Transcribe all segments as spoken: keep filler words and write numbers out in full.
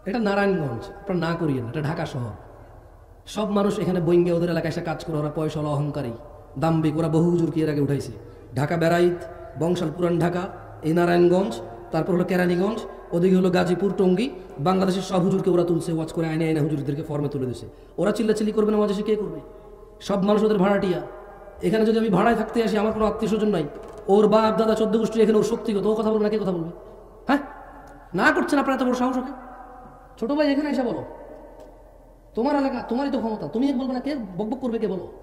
এটা নারায়ণগঞ্জ, আপনার না করিয়েন, এটা ঢাকা শহর। সব মানুষ এখানে বইঙ্গে ওদের এলাকায় এসে কাজ করে, ওরা পয়সা হলো অহংকারী দাম্বিক, ওরা বহু হুজুরকে এর আগে উঠাইছে। ঢাকা বেড়াইত, বংশাল, পুরান ঢাকা, এই নারায়ণগঞ্জ, তারপর হলো কেরানীগঞ্জ, ওদিকে হলো গাজীপুর, টঙ্গী, বাংলাদেশের সব হুজুরকে ওরা তুলছে, ওয়াজ করে আইনে আইনে হুজুরদেরকে ফর্মে তুলে দিছে। ওরা চিল্লাচিল্লি করবে না, ওয়াজ এসে কে করবে? সব মানুষ ওদের ভাড়াটিয়া। এখানে যদি আমি ভাড়ায় থাকতে আসি, আমার কোনো আত্মীয় স্বজন নাই, ওর বাপ দাদা চোদ্দ গোষ্ঠী এখানে, ওর শক্তিগত, ও কথা বলবে না, কে কথা বলবে? হ্যাঁ, না করছেন আপনার এত বড় সাহস ওকে? ছোট ভাই এখানে এসে বলো, তোমার এলাকা, তোমারই তো ক্ষমতা, তুমি বলবে না, কে বকবক করবে? কে বলো?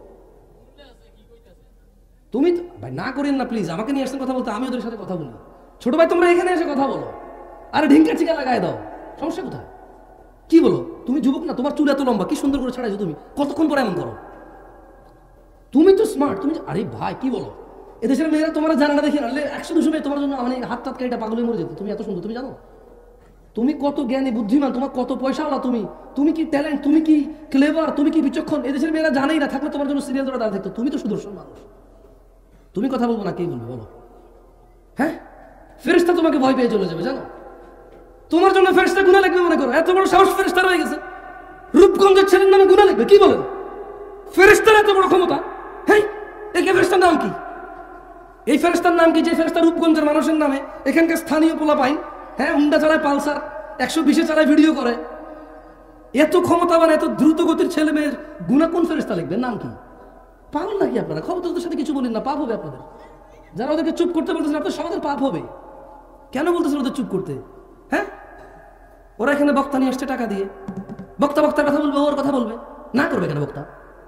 তুমি ভাই না করেন না প্লিজ, আমাকে নিয়ে আসছেন কথা বলতে, আমি ওদের সাথে কথা বলি। ছোট ভাই তোমরা এখানে এসে কথা বলো, আরে ঢিঙ্কা চিকা লাগায় দাও, সমস্যা কোথায়? কি বলো? তুমি যুবক না, তোমার চুল এত লম্বা, কি সুন্দর করে ছাড়াইছো তুমি, কতক্ষণ পরে এমন করো? তুমি তো স্মার্ট, তুমি আরে ভাই কি বলো? এদেশের মেয়েরা তোমার জানা না দেখে আনলে একশো দুশো মেয়ে তোমার জন্য মানে হাত টাত কাটা পাগলে মরে যেত। তুমি এত সুন্দর, তুমি জানো তুমি কত জ্ঞানী বুদ্ধিমান, তোমার কত পয়সাওয়ালা, তুমি তুমি কি ট্যালেন্ট, তুমি কি ক্লেভার, তুমি কি বিচক্ষণ, এদেশের মেয়েরা জানেই না, থাকলে তোমার জন্য সিরিয়াল ধরে দাঁড়া থাকতো। তুমি তো সুদর্শন মানুষ, তুমি কথা বলবো না, কে বলবে বলো? হ্যাঁ, ফেরেশতা তোমাকে ভয় পেয়ে চলে যাবে, জানো? তোমার জন্য ফেরেশতা গুনাহ লিখবে মনে করো, এত বড় সাহস ফেরেশতার হয়ে গেছে। রূপগঞ্জের ছেলের নামে গুনাহ লিখবে, কি বলেন? ফেরেশতার এত বড় ক্ষমতা? হ্যাঁ, এই ফেরেশতার নাম কি? এই ফেরেশতার নাম কি যে ফেরেশতা রূপগঞ্জের মানুষের নামে এখানকার স্থানীয় পোলা পাইন, হ্যাঁ, হুন্ডা চালায়, পালসার একশো বিশে চালায়, ভিডিও করে, এত ক্ষমতাবান, এত দ্রুত গতির ছেলে মেয়ের গুনাহ কোন ফেরেশতা লিখবে? নাম কি? পাগল নাকি আপনারা? ক্ষমতাদের সাথে কিছু বলেন না, পাপ হবে আপনাদের। যারা ওদেরকে চুপ করতে বলতেছেন, আপনাদের সমাজের পাপ হবে। কেন বলতেছেন ওদের চুপ করতে? হ্যাঁ, ওরা এখানে বক্তা নিয়ে আসছে টাকা দিয়ে, বক্তা বক্তার কথা বলবে, ওর কথা বলবে, না করবে কেন বক্তা?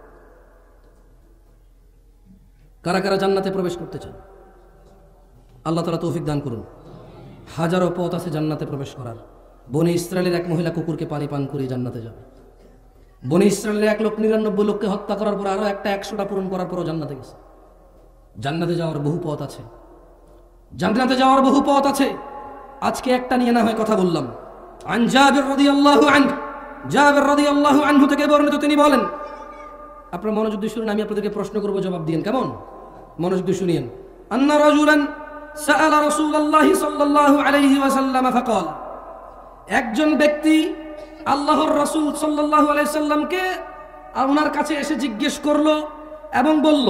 কারা কারা জান্নাতে প্রবেশ করতে চান? আল্লাহ তাআলা তৌফিক দান করুন। হাজারো পথ আছে জান্নাতে প্রবেশ করার। বনি ইসরায়েলের এক মহিলা কুকুরকে পানি পান করে জান্নাতে যাবে। বনি ইসরায়েলের এক লোক নিরানব্বই লোককে হত্যা করার পর আরো একটা একশোটা পূরণ করার পরও জান্নাতে গেছে। জান্নাতে যাওয়ার বহু পথ আছে, জান্নাতে যাওয়ার বহু পথ আছে। আজকে একটা নিয়ে না হয় কথা বললাম। আন জাবির রাদিয়াল্লাহু আনহু, জাবির রাদিয়াল্লাহু আনহু থেকে বর্ণিত, তিনি বলেন, আপনারা মনোযোগ দিয়ে শুনুন, আমি আপনাদেরকে প্রশ্ন করব, জবাব দিয়েন, কেমন? মনোযোগ দিয়ে শুনিয়েন। আন্না রাজুলান সাআলা রাসূলুল্লাহ সাল্লাল্লাহু আলাইহি ওয়াসাল্লাম ফাকাল, একজন ব্যক্তি আল্লাহর রাসূল সাল্লাল্লাহু আলাইহি সাল্লামকে ওনার কাছে এসে জিজ্ঞেস করলো এবং বলল,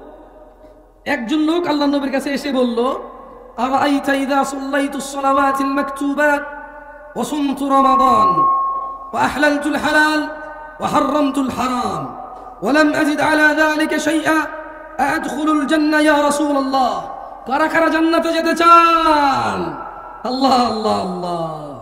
একজন লোক আল্লাহর নবীর কাছে এসে বলল, আরাআইতা ইযা সাল্লাইতুস সালাওয়াতিল মাকতুবাত ওয়া সুমতু রমাদান ওয়া আহলালতুল হালাল ওয়া হাররামতুল হারাম ওয়া লাম আজিদ আলা যালিকা শাইআ আদখুলুল জান্নাহ ইয়া রাসূলুল্লাহ। কারা কারা জান্নাতে যেতে চান? আল্লাহ আল্লাহ আল্লাহ।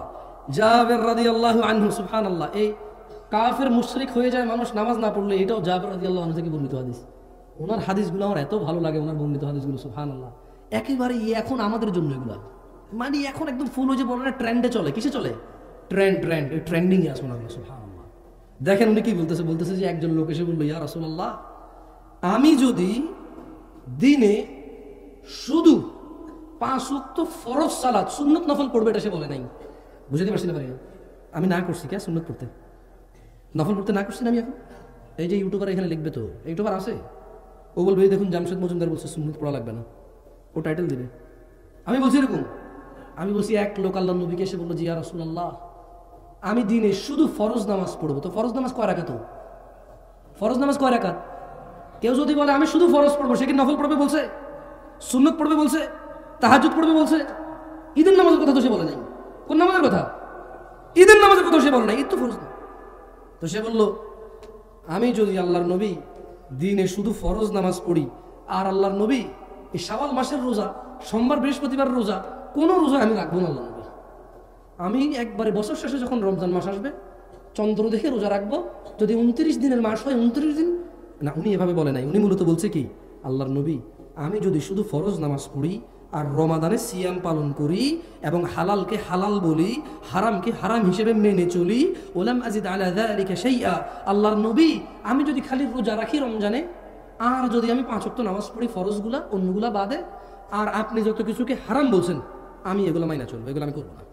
জাবির রাদিয়াল্লাহু আনহু, সুবহানাল্লাহ। এই কাফের মুশরিক হয়ে যায় মানুষ নামাজ না পড়লে, এটাও জাবির রাদিয়াল্লাহু আনহু থেকে বর্ণিত হাদিস। ওনার হাদিসগুলো আমার এত ভালো লাগে, ওনার বর্ণিত হাদিসগুলো, সুবহানাল্লাহ। একেবারে এখন আমাদের জন্য এগুলা, মানে এখন একদম ফুল হয়ে যে বলে না, ট্রেন্ডে চলে। কিসে চলে? ট্রেন্ড, ট্রেন্ড, এই ট্রেন্ডিং এ আছে ওনাগুলো, সুবহানাল্লাহ। দেখেন উনি কি বলতেছে, বলতেছে যে একজন লোক এসে বললো, ইয়া রাসূলুল্লাহ, আমি যদি দিনে শুধু পাঁচ ওয়াক্ত ফরজ সালাত, সুন্নত নফল পড়বে, এটা সে বলে নাই। বুঝতে পারছি না ভাই, আমি না করছি কে সুন্নত পড়তে, নফল পড়তে না করছি না আমি এখন। এই যে ইউটিউবার এখানে লিখবে, তো ইউটিউবার আছে, ও বলবে দেখুন জামশেদ মজুমদার বলছে সুন্নত পড়া লাগবে না, ও টাইটেল দিবে। আমি বলছি এরকম, আমি বলছি এক লোক আল্লাহর নবীকে এসে বললো, জি ইয়া রাসূলুল্লাহ, আমি দিনে শুধু ফরজ নামাজ পড়বো। তো ফরজ নামাজ কয় রাকাত? ফরজ নামাজ কয় রাকাত? কেউ যদি বলে আমি শুধু ফরজ পড়বো, সে কি নফল পড়বে বলছে? সুন্নত পড়বে বলছে? তাহাজ্জুদ পড়বে বলছে? ঈদের নামাজের কথা তো সে বলে নাই। কোন নামাজের কথা? ঈদের নামাজের কথা সে বলে নাই, ঈদ তো ফরজ না। তো সে বললো, আমি যদি আল্লাহর নবী দিনে শুধু ফরজ নামাজ পড়ি, আর আল্লাহর নবী এই শাওয়াল মাসের রোজা, সোমবার বৃহস্পতিবার রোজা, কোনো রোজা আমি রাখবো না আল্লাহ নবী। আমি একবারে বছর শেষে যখন রমজান মাস আসবে, চন্দ্র দেখে রোজা রাখবো। যদি উনত্রিশ দিনের মাস হয়, উনত্রিশ দিন না, উনি এভাবে বলে নাই। উনি মূলত বলছে কি, আল্লাহর নবী, আমি যদি শুধু ফরজ নামাজ পড়ি আর রমাদানে সিয়াম পালন করি এবং হালালকে হালাল বলি, হারামকে হারাম হিসেবে মেনে চলি, ওলাম আজিদ আলা যালিকা শাইআ, আল্লাহর নবী, আমি যদি খালি রোজা রাখি রমজানে, আর যদি আমি পাঁচ ওয়াক্ত নামাজ পড়ি ফরজগুলা, অন্যগুলা বাদে, আর আপনি যত কিছুকে হারাম বলছেন, আমি এগুলো মাইনা চলবো, এগুলো আমি করবো না।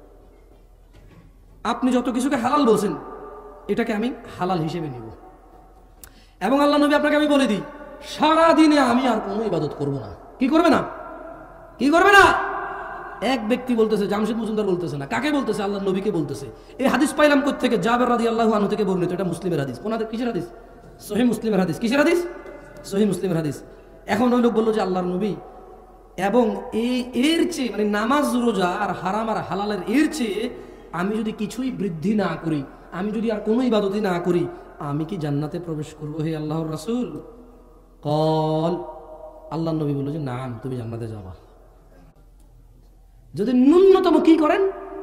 আপনি যত কিছুকে হালাল বলছেন, এটাকে আমি হালাল হিসেবে নিব। এবং আল্লাহ নবী, আপনাকে আমি বলে দিই, সারা দিনে আমি আর কোনো ইবাদত করব না। কি করবে না? কি করবে না? এক ব্যক্তি বলতেছে, জামশেদ মজুমদার বলতেছে না, কাকে বলতেছে? আল্লাহর নবীকে বলতেছে। এই হাদিস পাইলাম কোত্থেকে? জাবের রাদিয়াল্লাহু আনহু থেকে বর্ণিত। এটা মুসলিমের হাদিস। কোন হাদিস? কিসের হাদিস? সহিহ মুসলিমের হাদিস। কিসের হাদিস? সহিহ মুসলিমের হাদিস। এখন ওই লোক বললো যে আল্লাহর নবী, এবং এই এর চেয়ে মানে নামাজ রোজা আর হারাম আর হালালের এর চেয়ে আমি যদি কিছুই বৃদ্ধি না করি, আমি যদি আর কোনো ইবাদতই না করি, আমি কি জান্নাতে প্রবেশ করবো হে আল্লাহর রাসূল? কল, আল্লাহর নবী বলল যে নাম, তুমি জান্নাতে যাবা যদি ন্যূনতম কি করেন।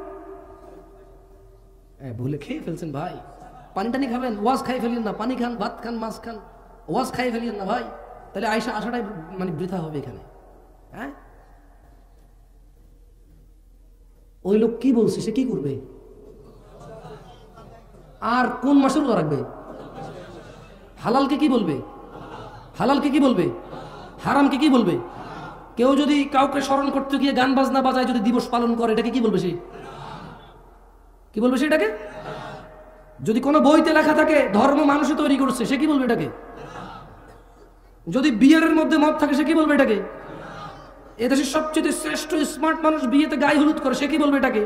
ভুলে খেয়ে ফেলছেন ভাই, পানি টানি খাবেন, ওয়াজ খাই ফেলিয়েন না, পানি খান, ভাত খান, মাছ খান, ওয়াজ খাই ফেলিয়েন না ভাই, তাহলে আয়সা আসাটাই মানে বৃথা হবে এখানে। হ্যাঁ, ওই লোক কি বলছে, সে কি করবে? আর কোন মাসে রোজা রাখবে? হালালকে কি বলবে? হালালকে কি বলবে? হারামকে কি বলবে? কেউ যদি কাউকে স্মরণ করতে গিয়ে গান বাজনা বাজায় যদি দিবস পালন করে, এটাকে কি বলবে? সে কি বলবে? সেটাকে যদি কোনো বইতে লেখা থাকে ধর্ম মানুষে তৈরি করছে, সে কি বলবে এটাকে? যদি বিয়ের মধ্যে মত থাকে, সে কি বলবে এটাকে? এদেশের সবচেয়ে শ্রেষ্ঠ স্মার্ট মানুষ বিয়েতে গায়ে হলুদ করে, সে কি বলবে এটাকে?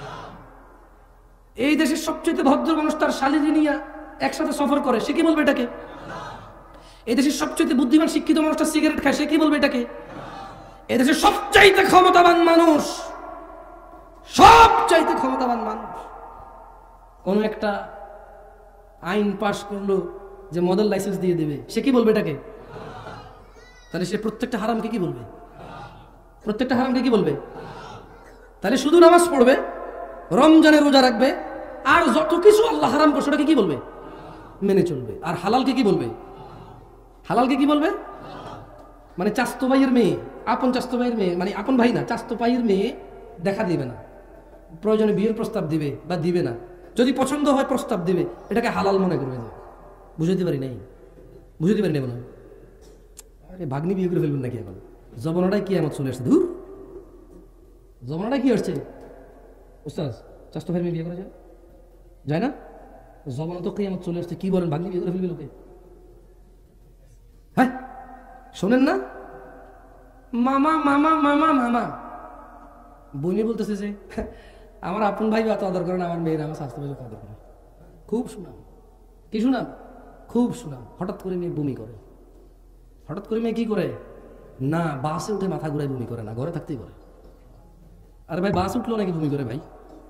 এই দেশের সবচেয়ে ভদ্র মানুষ তার শালীজি নিয়ে একসাথে সফর করে, সে কি বলবে এটাকে? এই দেশের সবচেয়ে বুদ্ধিমান শিক্ষিত মানুষটা সিগারেট খায়, সে কি বলবে এটাকে? এদেশের সবচাইতে ক্ষমতাবান মানুষ, সবচাইতে ক্ষমতাবান মানুষ কোন একটা আইন পাশ করলো যে মডেল লাইসেন্স দিয়ে দেবে, সে কি বলবে এটাকে? তাহলে সে প্রত্যেকটা হারামকে কি বলবে? প্রত্যেকটা হারামকে কি বলবে? তাহলে শুধু নামাজ পড়বে, রমজানে রোজা রাখবে, আর যত কিছু আল্লাহ হারাম করছে ওটাকে কি বলবে? মেনে চলবে। আর হালালকে কি বলবে? হালালকে কি বলবে? মানে চাস্তো ভাইয়ের মেয়ে, আপন চাস্তো ভাইয়ের মেয়ে, মানে আপন ভাই না, চাস্তো ভাইয়ের মেয়ে দেখা দিবে না, প্রয়োজনে বিয়ের প্রস্তাব দিবে বা দিবে না, যদি পছন্দ হয় প্রস্তাব দিবে, এটাকে হালাল মনে করবে। বুঝাতে পারি নাই, বুঝাতে পারি নাই মনে হয়। আরে ভাগ্নি বিয়ে করে ফেলবেন নাকি? এখন জমানাটাই কি আমার চলে আসছে, ধুর জমানাটাই কি আসছে। উস্তাদ, চাস্তো ভাইয়ের মেয়ে বিয়ে করা যায়? যায় না? জমানা তো কি আমার চলে আসছে, কি বলেন? ভাগ্নি বিয়ে করে ফেলবে লোকে? হ্যাঁ, শোনেন না, মামা মামা মামা মামা বইনি বলতেছে যে আমার আপন ভাই এত আদর করেন, আমার মেয়েরা আমার স্বাস্থ্য ভাই আদর করে। খুব সুনাম, কি সুনাম, খুব সুনাম। হঠাৎ করে মেয়ে বমি করে, হঠাৎ করে মেয়ে কি করে না, বাসে উঠে মাথা ঘুরায় বমি করে না, ঘরে থাকতেই করে। আরে ভাই, বাস উঠলো নাকি বমি করে? ভাই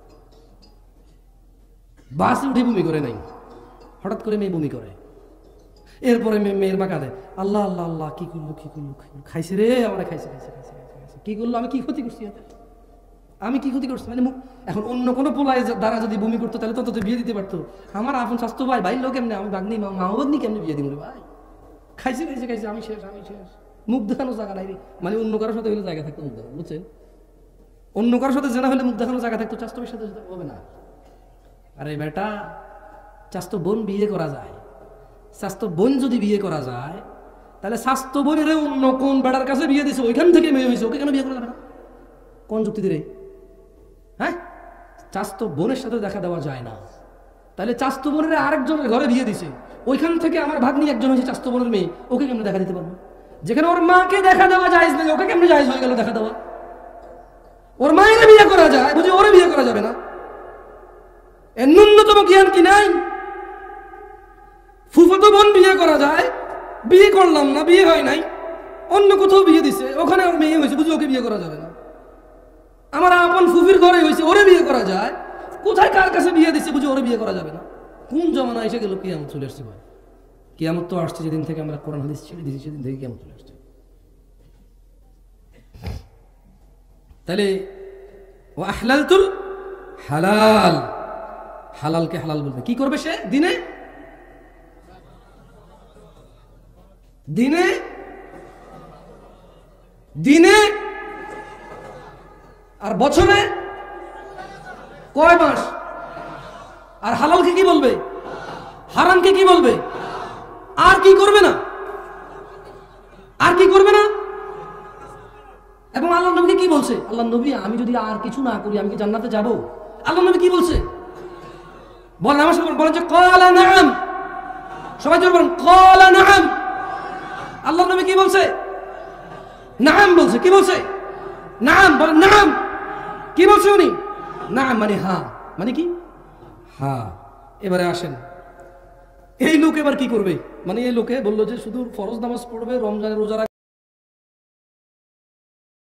বাসে উঠে বমি করে নাই, হঠাৎ করে মেয়ে বমি করে। এরপরে মেয়ের মা কাঁদে, আল্লাহ আল্লাহ আল্লাহ, কি করলো কি করলো, খাইছে রে আমার, খাইছে খাইছে খাইছে খাইছে, কি করলো, আমি কি ক্ষতি করছি এতে, আমি কি ক্ষতি করছি? মানে এখন অন্য কোনো পোলায় দ্বারা যদি বমি করতো তাহলে তো তো বিয়ে দিতে পারতো। আমার আপন স্বাস্থ্য ভাই, ভাই লোক কেমনে, আমি বাগনি মা বাগনি কেমনে বিয়ে দিব ভাই? খাইছে খাইছে খাইছে, আমি শেষ, আমি শেষ, মুখ দেখানো জায়গা নাই রে। মানে অন্য কারোর সাথে হলে জায়গা থাকতো মুখ দেখানো, বুঝছেন? অন্য কারোর সাথে জেনা হলে মুখ দেখানো জায়গা থাকতো, স্বাস্থ্য সাথে হবে না। আরে বেটা, স্বাস্থ্য বোন বিয়ে করা যায়, স্বাস্থ্য বোন যদি বিয়ে করা যায়, তাহলে স্বাস্থ্য বোনের অন্য কোন বেটার কাছে বিয়ে দিছে, ওইখান থেকে মেয়ে হয়েছে, ওকে কেন বিয়ে করা যাবে না? কোন যুক্তি দিয়ে? হ্যাঁ, স্বাস্থ্য বোনের সাথে দেখা দেওয়া যায় না, তাহলে স্বাস্থ্য বোনের আরেকজনের ঘরে বিয়ে দিছে, ওইখান থেকে আমার ভাগ্নি একজন হয়েছে স্বাস্থ্য বোনের মেয়ে, ওকে কেমনে দেখা দিতে পারবো? যেখানে ওর মাকে দেখা দেওয়া যায় না, ওকে কেমনে জায়েজ হয়ে গেল দেখা দেওয়া? ওর মায়ের বিয়ে করা যায়, বুঝি ওরে বিয়ে করা যাবে না? এর ন্যূনতম জ্ঞান কি নাই? ফুফাতো বোন বিয়ে করা যায়, বিয়ে করলাম না, বিয়ে হয় নাই, অন্য কোথাও বিয়ে দিছে, ওখানে ওর মেয়ে হয়েছে, বুঝি ওকে বিয়ে করা যাবে না? আমার আপন ফুফির ঘরে হয়েছে, ওরে বিয়ে করা যায়, কোথায় কার কাছে বিয়ে দিছে, বুঝি ওরে বিয়ে করা যাবে না? কোন জমানা এসে গেল? কিয়ামত চলে আসছে ভাই, কিয়ামত তো আসছে যেদিন থেকে আমরা কোরআন হাদিস ছেড়ে দিয়েছি, সেদিন থেকে কিয়ামত চলে আসছে। তাহলে ও আহলালতুল হালাল, হালালকে হালাল বলবে। কি করবে সে? দিনে দিনে দিনে আর বছরে কয় মাস? আর হালালকে কি বলবে? হারামকে কি বলবে? আর কি করবে না? আর কি করবে না? এবং আল্লাহ নবীকে কি বলছে? আল্লাহ নবী, আমি যদি আর কিছু না করি আমি কি জান্নাতে যাব? আল্লাহ নবী কি বলছে বলেন? আমার সাথে বলেন যে ক্বালা নাআম, সবাই জোরে বলেন ক্বালা নাআম। আল্লাহ নবী কি বলছে? নাআম বলছে। কি বলছে? নাআম, বলেন নাআম। কি বলছে উনি? না মানে হ্যাঁ, মানে কি? হ্যাঁ। এবারে আসেন, এই লোক এবার কি করবে? মানে এই লোকে বললো যে শুধু ফরজ নামাজ পড়বে, রমজানের রোজা রাখবে,